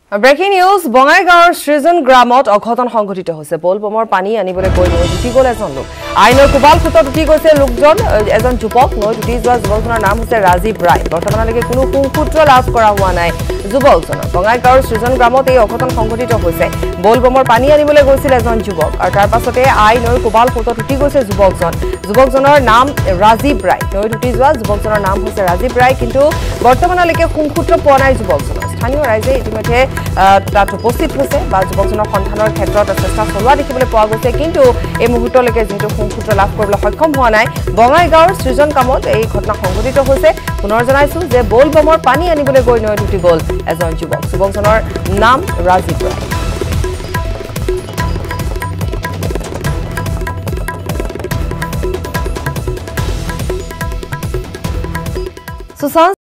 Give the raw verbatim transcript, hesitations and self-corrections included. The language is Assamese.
ব্ৰেকিং নিউজ বঙাইগাঁৱৰ সৃজন গ্ৰামত অঘটন সংঘটিত হৈছে বলবমৰ পানী আনিবলৈ গৈ নৈ উটি গ'ল এজন লোক আইনৰ কুবাল ফুটত উটি গৈছে লোকজন এজন যুৱক নৈ উটি যোৱা যুৱকজনৰ নাম হৈছে ৰাজীৱ ৰায় বৰ্তমানলৈকে কোনো সুসূত্ৰ লাভ কৰা হোৱা নাই যুৱকজনৰ বঙাইগাঁৱৰ সৃজন গ্ৰামত এই অঘটন সংঘটিত হৈছে বলবমৰ পানী আনিবলৈ গৈছিল এজন যুৱক আৰু তাৰ পাছতে আইনৰ কুবাল ফুটত উটি গৈছে যুৱকজন যুৱকজনৰ নাম ৰাজীৱ ৰায় নৈ উটি যোৱা যুৱকজনৰ নাম হৈছে ৰাজীৱ ৰায় কিন্তু বৰ্তমানলৈকে সুসূত্ৰ পোৱা নাই যুৱকজনৰ স্থানীয় ৰাইজে ইতিমধ্যে তাত উপস্থিত হৈছে বা যুৱকজনৰ সন্ধানৰ ক্ষেত্ৰত চেষ্টা চলোৱা দেখিবলৈ পোৱা গৈছে কিন্তু এই মুহূৰ্তলৈকে যিটো সুসূত্ৰ লাভ কৰিবলৈ সক্ষম হোৱা নাই বঙাইগাঁৱৰ সৃজন কামত এই ঘটনা সংঘটিত হৈছে পুনৰ জনাইছো যে বলবমৰ পানী আনিবলৈ গৈ নৈত উটি গ'ল এজন যুৱক যুৱকজনৰ নাম ৰাজীৱ ৰায় সুশান্ত